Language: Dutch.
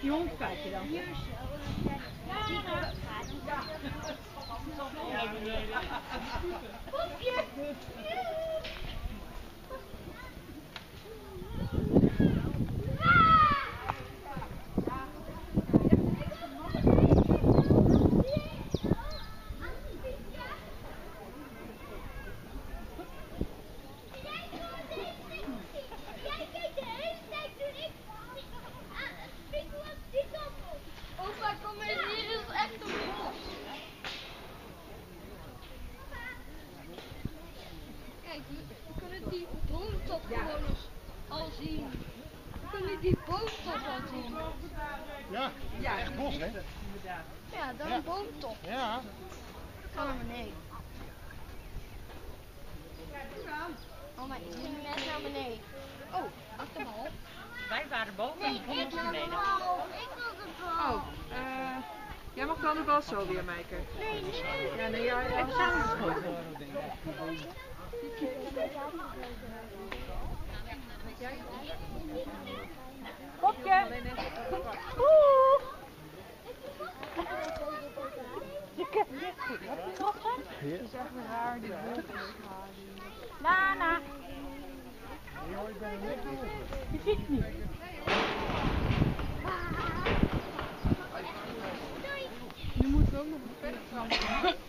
Die hond kijk je dan. Hier zo. Ja. Poepje. Opa, kom eens, hier is echt een bos. Kijk, we kunnen die boomtop gewoon eens al zien. We kunnen die boomtop al zien. Ja, echt bos, hè? Ja, dan een boomtop. Ja. Ga naar beneden. Oh, maar ik ging net naar beneden. Oh, achter me op. Wij waren boven en begonnen Ik wil de beneden. bal. Ik wil de bal. Oh, jij mag dan de bal zo weer, Meike. Nee, nee. Ja, nee, ja, even samen geschoten. Kopje! Je kent het goed. Heb je het nog van? Het is echt raar, die Nana! Je ziet het niet. Nu moeten we ook nog een verder